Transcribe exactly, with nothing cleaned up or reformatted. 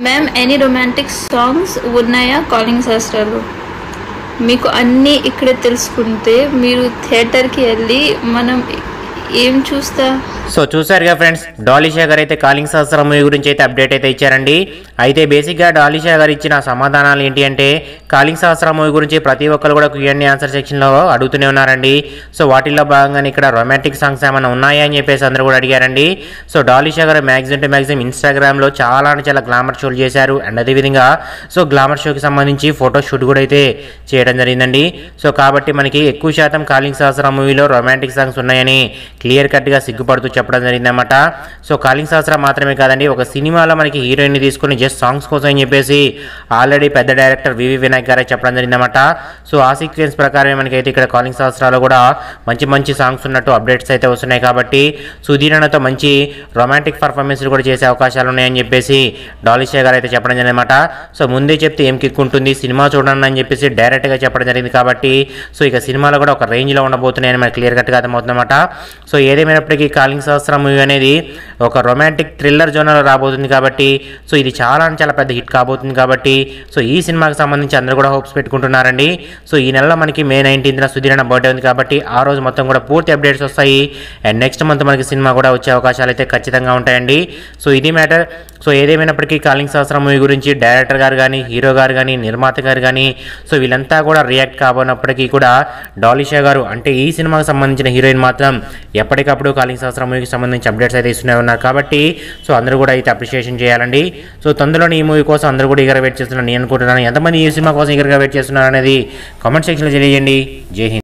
Ma'am any romantic songs ఉన్నాయా calling శాస్త్రాలు? మీకు అన్నీ ఇక్కడే తెలుసుకుంటే మీరు థియేటర్కి వెళ్ళి మనం ఏం చూస్తా? సో చూసారుగా ఫ్రెండ్స్, డాలీషా గారు అయితే కాలింగ్ శాస్త్రం మూవీ గురించి అయితే అప్డేట్ అయితే ఇచ్చారండి. అయితే బేసిక్గా డాలీషా గారు ఇచ్చిన సమాధానాలు ఏంటి అంటే, కాలింగ్ శాస్త్రం మూవీ గురించి ప్రతి ఒక్కరు కూడా క్యూ అండ్ ఆన్సర్ సెక్షన్లో అడుగుతూనే ఉన్నారండి. సో వాటిల్లో భాగంగానే ఇక్కడ రొమాంటిక్ సాంగ్స్ ఏమైనా ఉన్నాయా అని చెప్పేసి అందరూ కూడా అడిగారండి. సో డాలీషా గారు మ్యాక్సిమం టు మ్యాక్సిమం ఇన్స్టాగ్రామ్లో చాలా అంటే చాలా గ్లామర్ షోలు చేశారు. అండ్ అదేవిధంగా సో గ్లామర్ షోకి సంబంధించి ఫోటో షూట్ కూడా అయితే చేయడం జరిగిందండి. సో కాబట్టి మనకి ఎక్కువ శాతం కాలింగ్ శాస్త్రం మూవీలో రొమాంటిక్ సాంగ్స్ ఉన్నాయని క్లియర్ కట్గా సిగ్గుపడుతూ చెప్పడం జరిగిందన్నమాట. సో కాలింగ్ శాస్త్రం మాత్రమే కాదండి, ఒక సినిమాలో మనకి హీరోయిన్ని తీసుకుని జస్ట్ సాంగ్స్ కోసం అని చెప్పేసి ఆల్రెడీ పెద్ద డైరెక్టర్ వివి వినాయక్ గారే చెప్పడం జరిగిందన్నమాట. సో ఆ సీక్వెన్స్ ప్రకారమే మనకైతే ఇక్కడ కాలింగ్ శాస్త్రాలు కూడా మంచి మంచి సాంగ్స్ ఉన్నట్టు అప్డేట్స్ అయితే వస్తున్నాయి. కాబట్టి సుధీరనతో మంచి రొమాంటిక్ పర్ఫార్మెన్స్లు కూడా చేసే అవకాశాలు ఉన్నాయని చెప్పేసి డాలీషా గారు అయితే చెప్పడం జరిగిందన్నమాట. సో ముందే చెప్తే ఏం కిక్ ఉంటుంది, సినిమా చూడండి అని చెప్పేసి డైరెక్ట్గా చెప్పడం జరిగింది. కాబట్టి సో ఇక సినిమాలో కూడా ఒక రేంజ్లో ఉండబోతున్నాయని మనకి క్లియర్ కట్గా అర్థమవుతుందన్నమాట. సో ఏదేమైనప్పటికీ కాలింగ్ శాస్త్రం మూవీ అనేది ఒక రొమాంటిక్ థ్రిల్లర్ జోనర్లో రాబోతుంది. కాబట్టి సో ఇది చాలా చాలా పెద్ద హిట్ కాబోతుంది. కాబట్టి సో ఈ సినిమాకి సంబంధించి అందరూ కూడా హోప్స్ పెట్టుకుంటున్నారండి. సో ఈ నెలలో మనకి మే నైన్టీన్త్న సుధీరణ బర్త్డే ఉంది. కాబట్టి ఆ రోజు మొత్తం కూడా పూర్తి అప్డేట్స్ వస్తాయి. అండ్ నెక్స్ట్ మంత్ మనకి సినిమా కూడా వచ్చే అవకాశాలు అయితే ఖచ్చితంగా ఉంటాయండి. సో ఇది మ్యాటర్. సో ఏదేమైనప్పటికీ కాలింగ్ శాస్త్రం మూవీ గురించి డైరెక్టర్ గారు కానీ, హీరో గారు కానీ, నిర్మాత గారు కానీ సో వీళ్ళంతా కూడా రియాక్ట్ కాబోనప్పటికీ కూడా డాలీషా గారు అంటే ఈ సినిమాకి సంబంధించిన హీరోయిన్ మాత్రం ఎప్పటికప్పుడు కాలింగ్ శాస్త్రం మూవీకి సంబంధించి అప్డేట్స్ అయితే ఇస్తూనే ఉన్నారు. కాబట్టి సో అందరూ కూడా అయితే అప్రిషియేషన్ చేయాలండి. సో తొందరలోని ఈ మూవీ కోసం అందరూ కూడా ఈగర్ వెయిట్ చేస్తున్నారు నేను అనుకుంటున్నాను. ఎంతమంది ఈ సినిమా కోసం ఈగర్గా వెయిట్ చేస్తున్నారు అనేది కామెంట్ సెక్షన్లో తెలియజేయండి. జై హింద్.